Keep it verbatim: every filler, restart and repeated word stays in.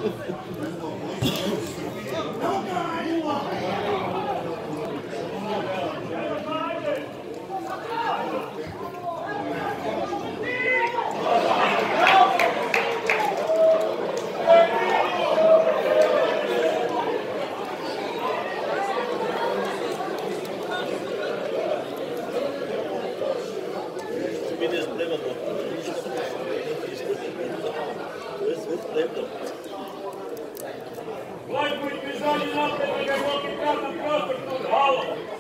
Власть будет бежать, и нам, как и красным красным, тут голову.